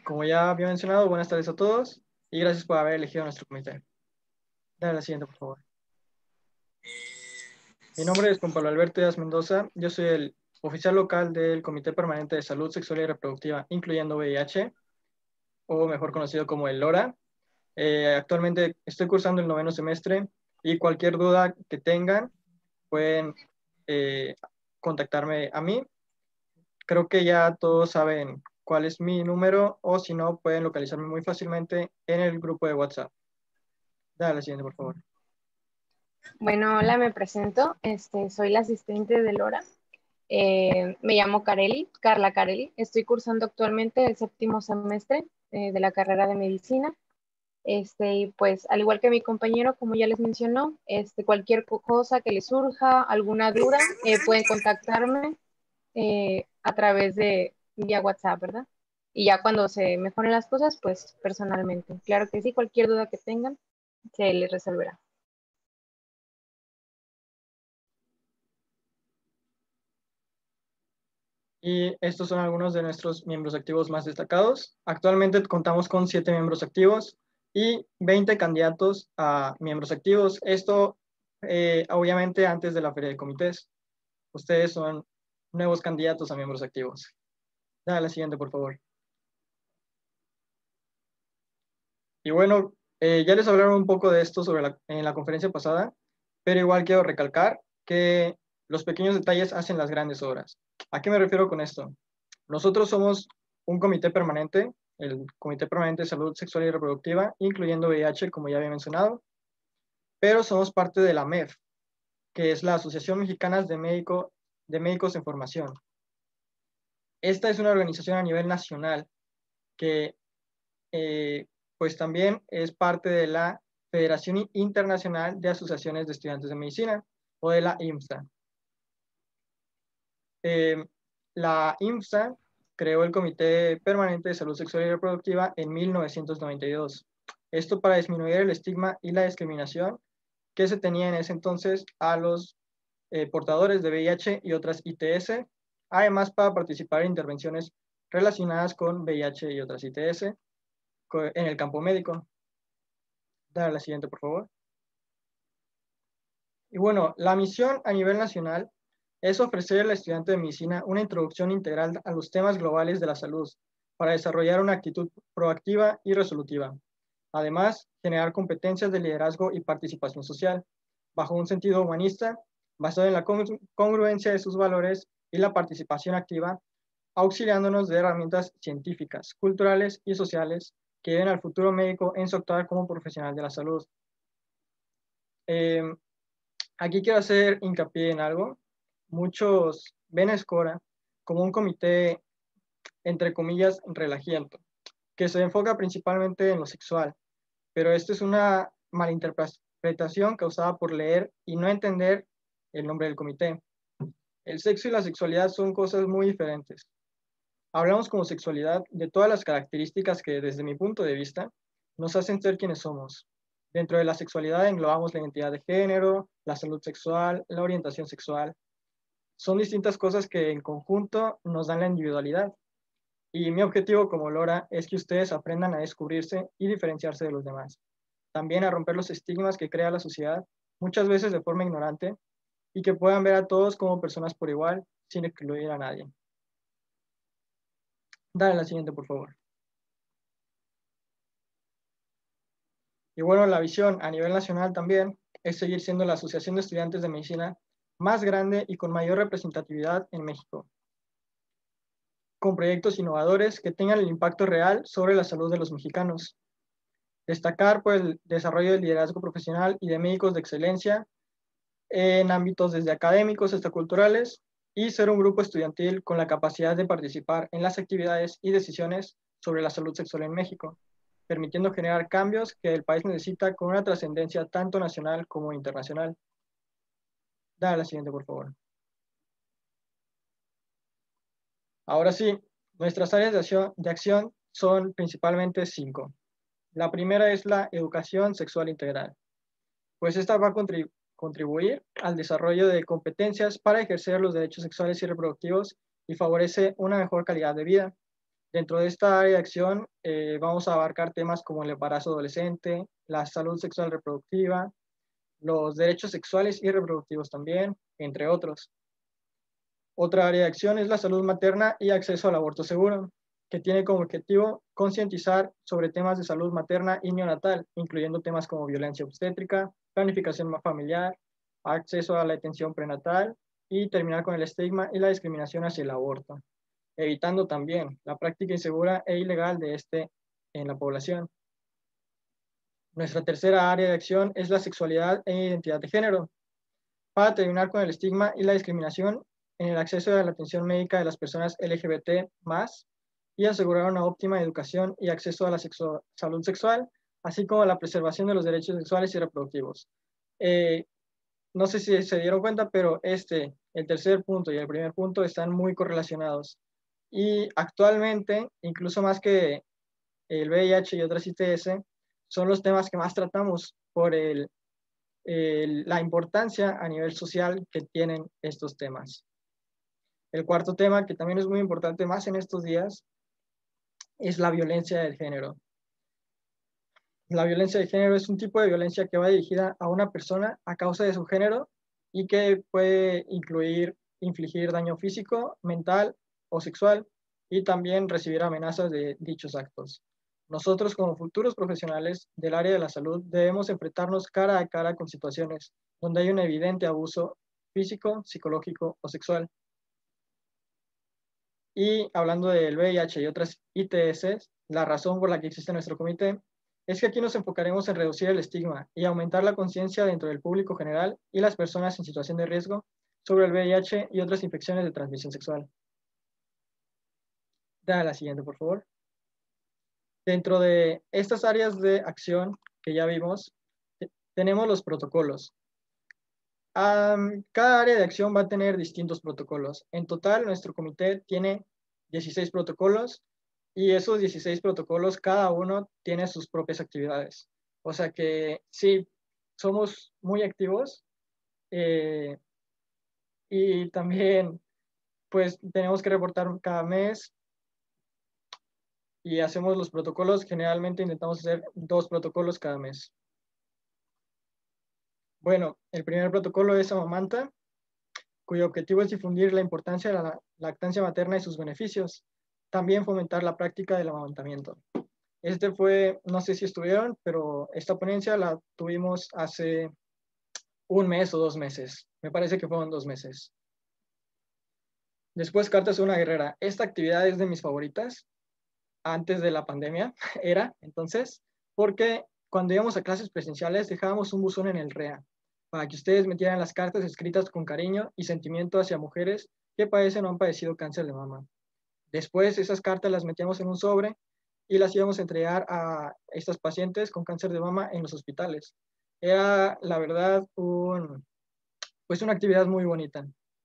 Como ya había mencionado, buenas tardes a todos y gracias por haber elegido nuestro comité. Dale la siguiente, por favor. Mi nombre es Juan Pablo Alberto Díaz Mendoza. Yo soy el oficial local del Comité Permanente de Salud Sexual y Reproductiva, incluyendo VIH, o mejor conocido como el LORA. Actualmente estoy cursando el 9º semestre y cualquier duda que tengan pueden eh, contactarme a mí. Creo que ya todos saben cuál es mi número o si no, pueden localizarme muy fácilmente en el grupo de WhatsApp. Dale la siguiente, por favor. Bueno, hola, me presento. Soy la asistente de Lora. Me llamo Carla Carelli. Estoy cursando actualmente el 7º semestre de la carrera de medicina. Y pues, al igual que mi compañero, como ya les mencionó, cualquier cosa que les surja, alguna duda, pueden contactarme a través de vía WhatsApp, ¿verdad? Y ya cuando se mejoren las cosas, pues personalmente. Claro que sí, cualquier duda que tengan, se les resolverá. Y estos son algunos de nuestros miembros activos más destacados. Actualmente contamos con 7 miembros activos y 20 candidatos a miembros activos. Esto, obviamente, antes de la feria de comités. Ustedes son nuevos candidatos a miembros activos. Dale la siguiente, por favor. Y bueno, ya les hablaron un poco de esto en la conferencia pasada, pero igual quiero recalcar que los pequeños detalles hacen las grandes obras. ¿A qué me refiero con esto? Nosotros somos un comité permanente, el Comité Permanente de Salud Sexual y Reproductiva, incluyendo VIH, como ya había mencionado, pero somos parte de la MEF, que es la Asociación Mexicana de Médicos en Formación. Esta es una organización a nivel nacional que pues también es parte de la Federación Internacional de Asociaciones de Estudiantes de Medicina, o de la IMSA. La IMSA creó el Comité Permanente de Salud Sexual y Reproductiva en 1992. Esto para disminuir el estigma y la discriminación que se tenía en ese entonces a los portadores de VIH y otras ITS, además para participar en intervenciones relacionadas con VIH y otras ITS en el campo médico. Dale la siguiente, por favor. Y bueno, la misión a nivel nacional es ofrecer al estudiante de medicina una introducción integral a los temas globales de la salud para desarrollar una actitud proactiva y resolutiva. Además, generar competencias de liderazgo y participación social bajo un sentido humanista basado en la congruencia de sus valores y la participación activa, auxiliándonos de herramientas científicas, culturales y sociales que lleven al futuro médico en su actuar como profesional de la salud. Aquí quiero hacer hincapié en algo. Muchos ven a Scora como un comité, entre comillas, relajiento, que se enfoca principalmente en lo sexual, pero esto es una malinterpretación causada por leer y no entender el nombre del comité. El sexo y la sexualidad son cosas muy diferentes. Hablamos como sexualidad de todas las características que, desde mi punto de vista, nos hacen ser quienes somos. Dentro de la sexualidad englobamos la identidad de género, la salud sexual, la orientación sexual. Son distintas cosas que en conjunto nos dan la individualidad. Y mi objetivo como Lora es que ustedes aprendan a descubrirse y diferenciarse de los demás. También a romper los estigmas que crea la sociedad, muchas veces de forma ignorante, y que puedan ver a todos como personas por igual, sin excluir a nadie. Dale la siguiente, por favor. Y bueno, la visión a nivel nacional también es seguir siendo la asociación de estudiantes de medicina más grande y con mayor representatividad en México, con proyectos innovadores que tengan el impacto real sobre la salud de los mexicanos. Destacar por el desarrollo del liderazgo profesional y de médicos de excelencia en ámbitos desde académicos hasta culturales, y ser un grupo estudiantil con la capacidad de participar en las actividades y decisiones sobre la salud sexual en México, permitiendo generar cambios que el país necesita con una trascendencia tanto nacional como internacional. Dale la siguiente, por favor. Ahora sí, nuestras áreas de acción son principalmente 5. La primera es la educación sexual integral, pues esta va a contribuir al desarrollo de competencias para ejercer los derechos sexuales y reproductivos y favorece una mejor calidad de vida. Dentro de esta área de acción vamos a abarcar temas como el embarazo adolescente, la salud sexual reproductiva, los derechos sexuales y reproductivos también, entre otros. Otra área de acción es la salud materna y acceso al aborto seguro, que tiene como objetivo concientizar sobre temas de salud materna y neonatal, incluyendo temas como violencia obstétrica, planificación familiar, acceso a la atención prenatal y terminar con el estigma y la discriminación hacia el aborto, evitando también la práctica insegura e ilegal de este en la población. Nuestra tercera área de acción es la sexualidad e identidad de género, para terminar con el estigma y la discriminación en el acceso a la atención médica de las personas LGBT+, y asegurar una óptima educación y acceso a la salud sexual, así como a la preservación de los derechos sexuales y reproductivos. No sé si se dieron cuenta, pero el tercer punto y el primer punto están muy correlacionados. Y actualmente, incluso más que el VIH y otras ITS, son los temas que más tratamos por la importancia a nivel social que tienen estos temas. El cuarto tema, que también es muy importante más en estos días, es la violencia de género. La violencia de género es un tipo de violencia que va dirigida a una persona a causa de su género y que puede infligir daño físico, mental o sexual, y también recibir amenazas de dichos actos. Nosotros, como futuros profesionales del área de la salud, debemos enfrentarnos cara a cara con situaciones donde hay un evidente abuso físico, psicológico o sexual. Y hablando del VIH y otras ITS, la razón por la que existe nuestro comité es que aquí nos enfocaremos en reducir el estigma y aumentar la conciencia dentro del público general y las personas en situación de riesgo sobre el VIH y otras infecciones de transmisión sexual. Da la siguiente, por favor. Dentro de estas áreas de acción que ya vimos, tenemos los protocolos. Cada área de acción va a tener distintos protocolos. En total, nuestro comité tiene 16 protocolos y esos 16 protocolos, cada uno tiene sus propias actividades. O sea que sí, somos muy activos y también pues tenemos que reportar cada mes y hacemos los protocolos. Generalmente intentamos hacer 2 protocolos cada mes. Bueno, el primer protocolo es Amamanta, cuyo objetivo es difundir la importancia de la lactancia materna y sus beneficios. También fomentar la práctica del amamantamiento. No sé si estuvieron, pero esta ponencia la tuvimos hace un mes o 2 meses. Me parece que fueron 2 meses. Después, Cartas de una guerrera. Esta actividad es de mis favoritas. Antes de la pandemia era, entonces, porque cuando íbamos a clases presenciales dejábamos un buzón en el REA para que ustedes metieran las cartas escritas con cariño y sentimiento hacia mujeres que padecen o han padecido cáncer de mama. Después esas cartas las metíamos en un sobre y las íbamos a entregar a estas pacientes con cáncer de mama en los hospitales. Era, la verdad, pues una actividad muy bonita.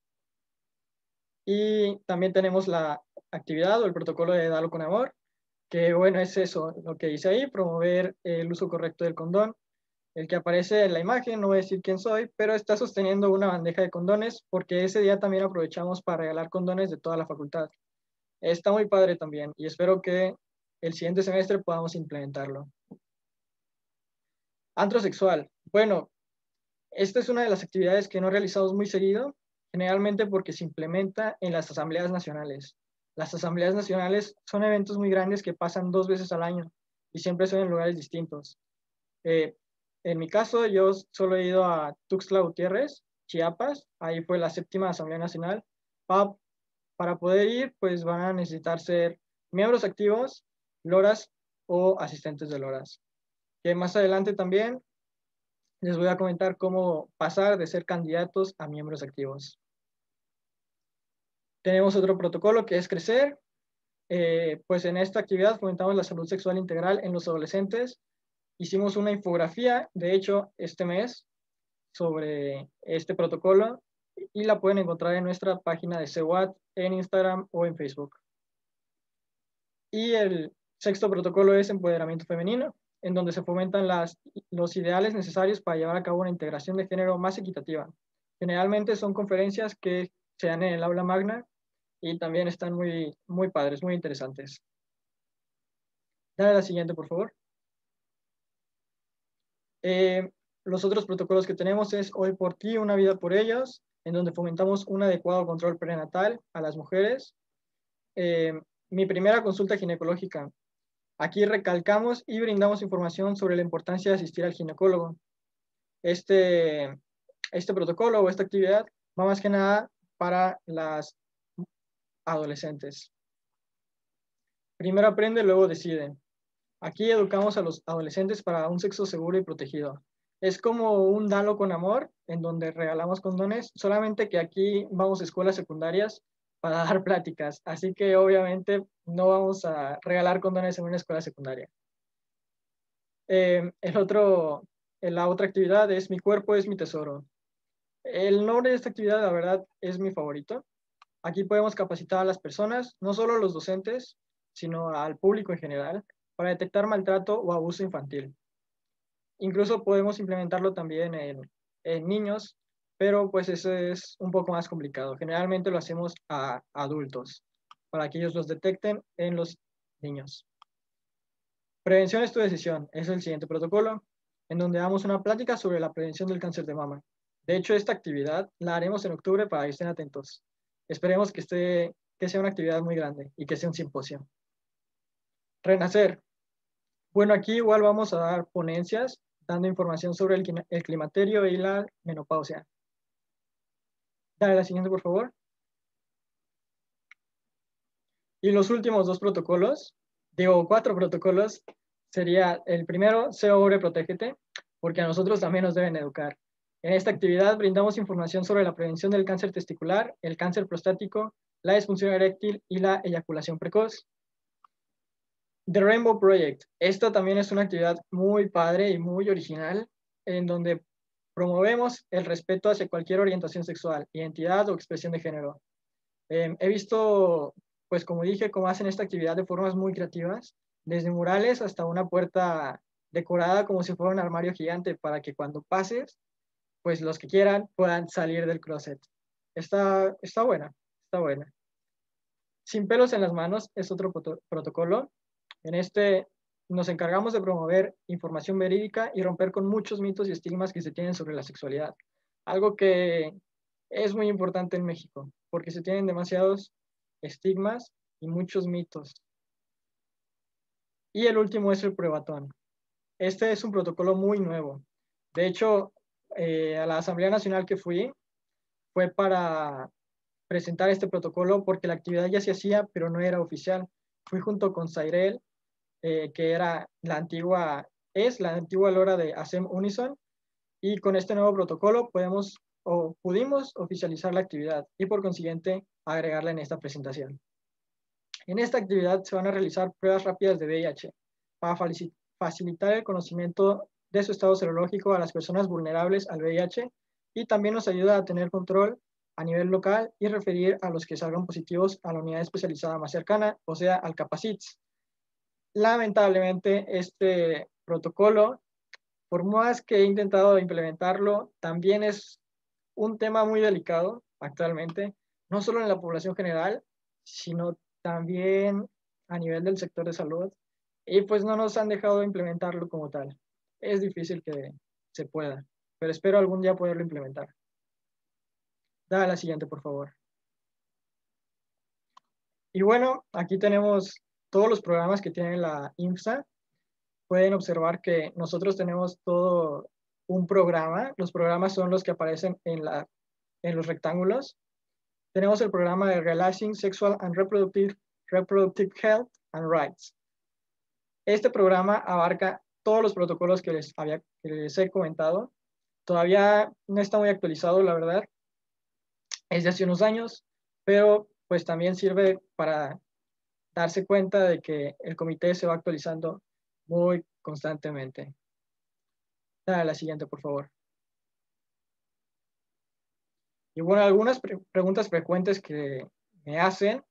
Y también tenemos la actividad o el protocolo de Dalo con Amor, que bueno, es eso, lo que dice ahí, promover el uso correcto del condón. El que aparece en la imagen, no voy a decir quién soy, pero está sosteniendo una bandeja de condones porque ese día también aprovechamos para regalar condones de toda la facultad. Está muy padre también y espero que el siguiente semestre podamos implementarlo. Antro sexual. Bueno, esta es una de las actividades que no realizamos muy seguido, generalmente porque se implementa en las asambleas nacionales. Las asambleas nacionales son eventos muy grandes que pasan 2 veces al año y siempre son en lugares distintos. En mi caso, yo solo he ido a Tuxtla Gutiérrez, Chiapas, ahí fue la 7ª Asamblea Nacional. Para poder ir, pues van a necesitar ser miembros activos, loras o asistentes de loras. Que más adelante también les voy a comentar cómo pasar de ser candidatos a miembros activos. Tenemos otro protocolo que es crecer. Pues en esta actividad fomentamos la salud sexual integral en los adolescentes. Hicimos una infografía, de hecho, este mes sobre este protocolo y la pueden encontrar en nuestra página de CEWAT en Instagram o en Facebook. Y el sexto protocolo es empoderamiento femenino, en donde se fomentan los ideales necesarios para llevar a cabo una integración de género más equitativa. Generalmente son conferencias que se dan en el aula magna y también están muy, muy padres, muy interesantes. Dale la siguiente, por favor. Los otros protocolos que tenemos es Hoy por ti, una vida por ellos, en donde fomentamos un adecuado control prenatal a las mujeres. Mi primera consulta ginecológica. Aquí recalcamos y brindamos información sobre la importancia de asistir al ginecólogo. Este protocolo o esta actividad va más que nada para las adolescentes. Primero aprende, luego decide. Aquí educamos a los adolescentes para un sexo seguro y protegido. Es como un dalo con amor, en donde regalamos condones, solamente que aquí vamos a escuelas secundarias para dar pláticas. Así que obviamente no vamos a regalar condones en una escuela secundaria. La otra actividad es Mi cuerpo es mi tesoro. El nombre de esta actividad, la verdad, es mi favorito. Aquí podemos capacitar a las personas, no solo a los docentes, sino al público en general, para detectar maltrato o abuso infantil. Incluso podemos implementarlo también en niños, pero pues eso es un poco más complicado. Generalmente lo hacemos a adultos, para que ellos los detecten en los niños. Prevención es tu decisión, es el siguiente protocolo, en donde damos una plática sobre la prevención del cáncer de mama. De hecho, esta actividad la haremos en octubre para que estén atentos. Esperemos que sea una actividad muy grande y que sea un simposio. Renacer. Bueno, aquí igual vamos a dar ponencias dando información sobre el climaterio y la menopausia. Dale la siguiente, por favor. Y los últimos cuatro protocolos, sería el primero, sé hombre, protégete, porque a nosotros también nos deben educar. En esta actividad brindamos información sobre la prevención del cáncer testicular, el cáncer prostático, la disfunción eréctil y la eyaculación precoz. The Rainbow Project. Esta también es una actividad muy padre y muy original, en donde promovemos el respeto hacia cualquier orientación sexual, identidad o expresión de género. He visto, pues como dije, cómo hacen esta actividad de formas muy creativas, desde murales hasta una puerta decorada como si fuera un armario gigante para que cuando pases, pues los que quieran puedan salir del closet. Está buena, está buena. Sin pelos en las manos es otro protocolo. En este nos encargamos de promover información verídica y romper con muchos mitos y estigmas que se tienen sobre la sexualidad. Algo que es muy importante en México, porque se tienen demasiados estigmas y muchos mitos. Y el último es el pruebatón. Este es un protocolo muy nuevo. De hecho, a la Asamblea Nacional que fue para presentar este protocolo porque la actividad ya se hacía, pero no era oficial. Fui junto con Zairel, que era es la antigua lora de ASEM Unison, y con este nuevo protocolo pudimos oficializar la actividad y por consiguiente agregarla en esta presentación. En esta actividad se van a realizar pruebas rápidas de VIH para facilitar el conocimiento de su estado serológico a las personas vulnerables al VIH y también nos ayuda a tener control a nivel local y referir a los que salgan positivos a la unidad especializada más cercana, o sea, al CAPACITS. Lamentablemente, este protocolo, por más que he intentado implementarlo, también es un tema muy delicado actualmente, no solo en la población general, sino también a nivel del sector de salud, y pues no nos han dejado implementarlo como tal. Es difícil que se pueda, pero espero algún día poderlo implementar. Dale la siguiente, por favor. Y bueno, aquí tenemos todos los programas que tiene la INFSA. Pueden observar que nosotros tenemos todo un programa. Los programas son los que aparecen en los rectángulos. Tenemos el programa de Relaxing Sexual and Reproductive Health and Rights. Este programa abarca todos los protocolos que les he comentado. Todavía no está muy actualizado, la verdad. Es de hace unos años, pero pues también sirve para darse cuenta de que el comité se va actualizando muy constantemente. Dale la siguiente, por favor. Y bueno, algunas preguntas frecuentes que me hacen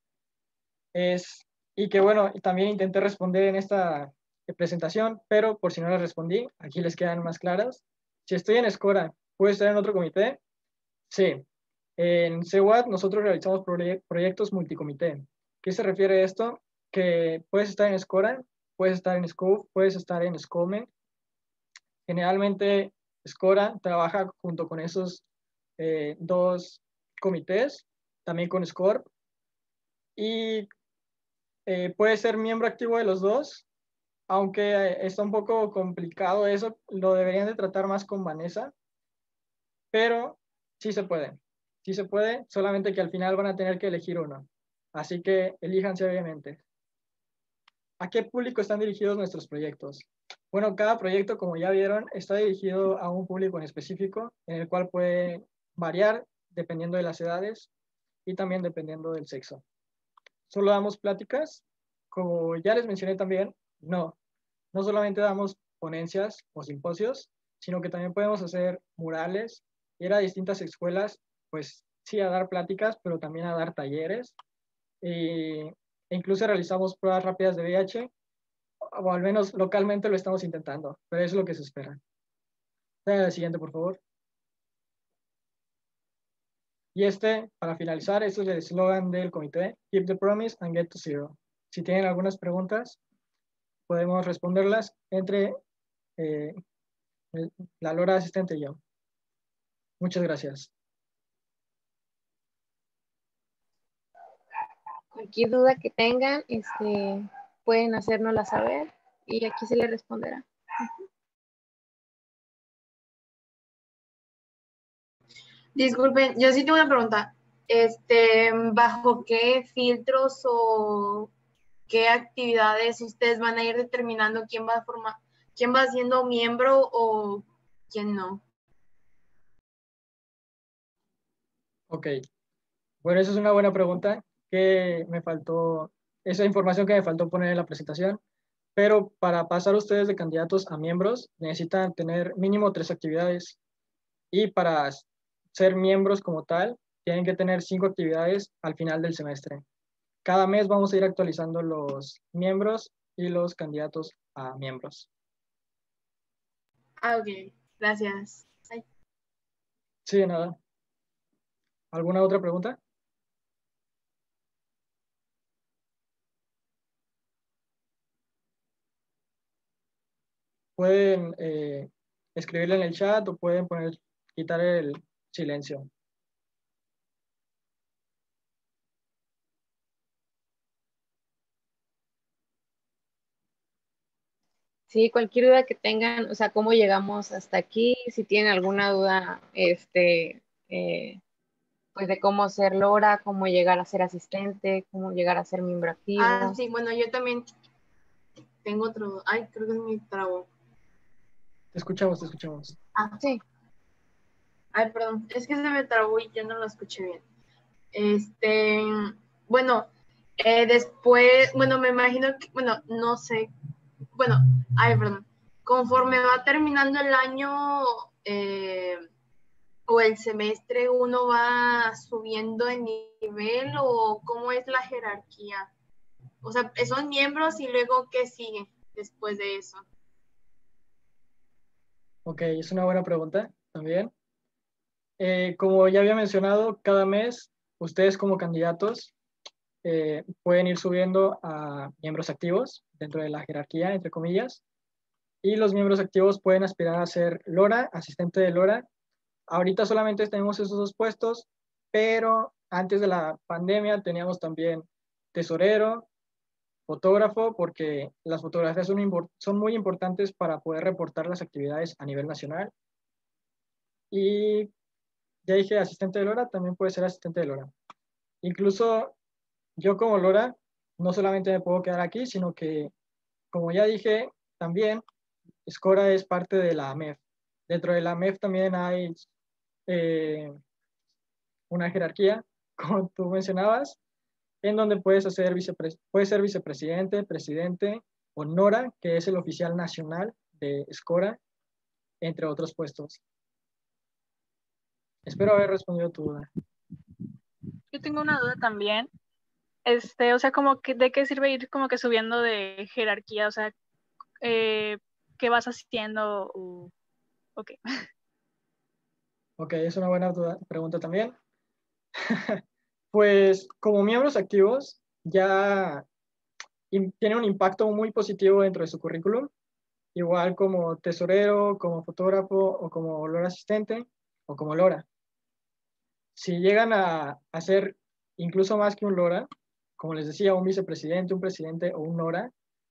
y que bueno, también intenté responder en esta presentación, pero por si no las respondí, aquí les quedan más claras. Si estoy en Escora, ¿puedo estar en otro comité? Sí. En CEWAT nosotros realizamos proyectos multicomité. ¿Qué se refiere a esto? Que puedes estar en Escora, puedes estar en SCOFE, puedes estar en SCOME. Generalmente, SCORA trabaja junto con esos dos comités, también con SCORP, y puede ser miembro activo de los dos, aunque está un poco complicado eso, lo deberían de tratar más con Vanessa, pero sí se puede, solamente que al final van a tener que elegir uno, así que elíjanse obviamente. ¿A qué público están dirigidos nuestros proyectos? Bueno, cada proyecto, como ya vieron, está dirigido a un público en específico, en el cual puede variar dependiendo de las edades y también dependiendo del sexo. ¿Solo damos pláticas? Como ya les mencioné también, no solamente damos ponencias o simposios, sino que también podemos hacer murales, ir a distintas escuelas, pues sí, a dar pláticas, pero también a dar talleres. E incluso realizamos pruebas rápidas de VIH, o al menos localmente lo estamos intentando, pero es lo que se espera. El siguiente, por favor. Y para finalizar, este es el eslogan del comité, Keep the Promise and Get to Zero. Si tienen algunas preguntas, podemos responderlas entre la Lora asistente y yo. Muchas gracias. Cualquier duda que tengan, pueden hacérnosla saber y aquí se les responderá. Disculpen, yo sí tengo una pregunta. ¿Bajo qué filtros o qué actividades ustedes van a ir determinando quién va a formar, quién va siendo miembro o quién no? Ok. Bueno, esa es una buena pregunta que me faltó, esa información que me faltó poner en la presentación, pero para pasar ustedes de candidatos a miembros necesitan tener mínimo 3 actividades y para ser miembros como tal tienen que tener 5 actividades al final del semestre. Cada mes vamos a ir actualizando los miembros y los candidatos a miembros. Ah, ok. Gracias. Ay. Sí, de nada. ¿Alguna otra pregunta? Pueden escribirle en el chat o pueden quitar el silencio. Sí, cualquier duda que tengan, o sea, cómo llegamos hasta aquí, si tienen alguna duda, pues de cómo ser Lora, cómo llegar a ser asistente, cómo llegar a ser miembro activo. Sí, bueno, yo también tengo otro. Ay, creo que es mi trago. Te escuchamos, te escuchamos. Sí. Ay, perdón, es que se me trabó y yo no lo escuché bien. Bueno, después, bueno, me imagino que, bueno, no sé, bueno, ay, perdón, conforme va terminando el año o el semestre, uno va subiendo de nivel o cómo es la jerarquía. O sea, son miembros y luego qué sigue después de eso. Ok, es una buena pregunta también. Como ya había mencionado, cada mes ustedes como candidatos pueden ir subiendo a miembros activos dentro de la jerarquía, entre comillas, y los miembros activos pueden aspirar a ser Lora, asistente de Lora. Ahorita solamente tenemos esos 2 puestos, pero antes de la pandemia teníamos también tesorero, fotógrafo, porque las fotografías son muy importantes para poder reportar las actividades a nivel nacional. Y ya dije asistente de Lora, también puede ser asistente de Lora. Incluso yo como Lora, no solamente me puedo quedar aquí, sino que, como ya dije, también Scora es parte de la AMEF. Dentro de la AMEF también hay una jerarquía, como tú mencionabas, en donde puedes ser vicepresidente, presidente o Nora, que es el oficial nacional de Scora, entre otros puestos. Espero haber respondido tu duda. Yo tengo una duda también. O sea, como que de qué sirve ir como que subiendo de jerarquía, o sea, ¿qué vas haciendo? Ok. Ok, es una buena pregunta también. Pues como miembros activos, ya tiene un impacto muy positivo dentro de su currículum, igual como tesorero, como fotógrafo o como LoRa asistente o como LoRa. Si llegan a hacer incluso más que un LoRa, como les decía, un vicepresidente, un presidente o un LoRa,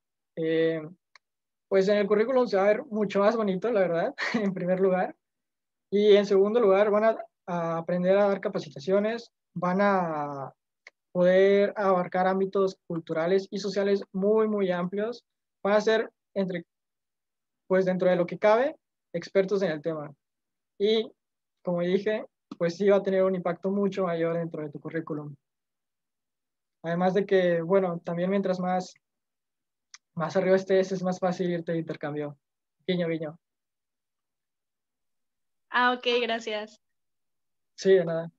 pues en el currículum se va a ver mucho más bonito, la verdad, en primer lugar. Y en segundo lugar, van a aprender a dar capacitaciones, van a poder abarcar ámbitos culturales y sociales muy, muy amplios. Van a ser, pues dentro de lo que cabe, expertos en el tema. Y, como dije, pues sí va a tener un impacto mucho mayor dentro de tu currículum. Además de que, bueno, también mientras más arriba estés, es más fácil irte de intercambio. Guiño, guiño. Ah, ok, gracias. Sí, de nada.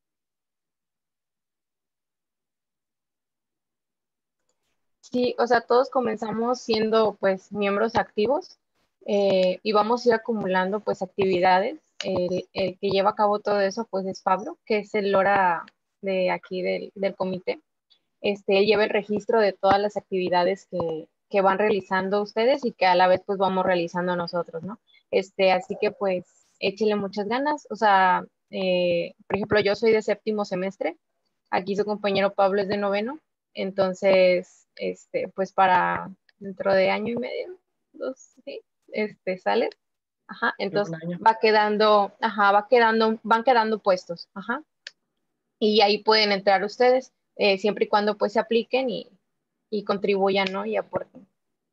Sí, o sea, todos comenzamos siendo pues miembros activos y vamos a ir acumulando pues actividades. El que lleva a cabo todo eso pues es Pablo, que es el LoRa de aquí del comité. Él lleva el registro de todas las actividades que van realizando ustedes y que a la vez pues vamos realizando nosotros, ¿no? Así que pues échele muchas ganas. O sea, por ejemplo, yo soy de séptimo semestre, aquí su compañero Pablo es de noveno, entonces, pues para dentro de año y medio, dos, sí, sale. Ajá, En entonces un año. van quedando puestos, ajá, y ahí pueden entrar ustedes, siempre y cuando pues se apliquen y contribuyan, ¿no? Y aporten.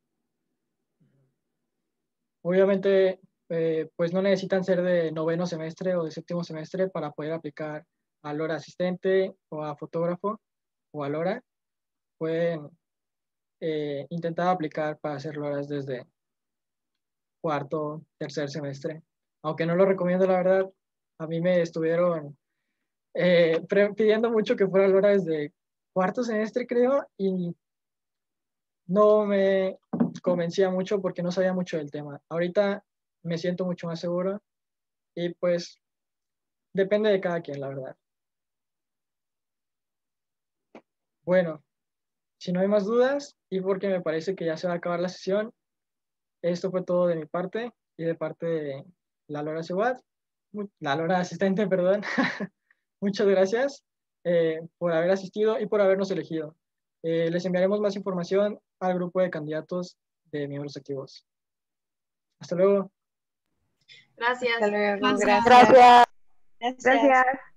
Obviamente, pues no necesitan ser de noveno semestre o de séptimo semestre para poder aplicar a LoRa asistente o a fotógrafo o a LoRa. Pueden intentar aplicar para hacer LoRas desde cuarto, tercer semestre. Aunque no lo recomiendo, la verdad. A mí me estuvieron pidiendo mucho que fuera LoRa desde cuarto semestre, creo, y no me convencía mucho porque no sabía mucho del tema. Ahorita me siento mucho más seguro y pues depende de cada quien, la verdad. Bueno, si no hay más dudas y porque me parece que ya se va a acabar la sesión, esto fue todo de mi parte y de parte de la Lora Seguat, la Lora asistente, perdón. Muchas gracias por haber asistido y por habernos elegido. Les enviaremos más información al grupo de candidatos de miembros activos. Hasta luego. Gracias. Hasta luego, Gracias. gracias. Gracias. Gracias.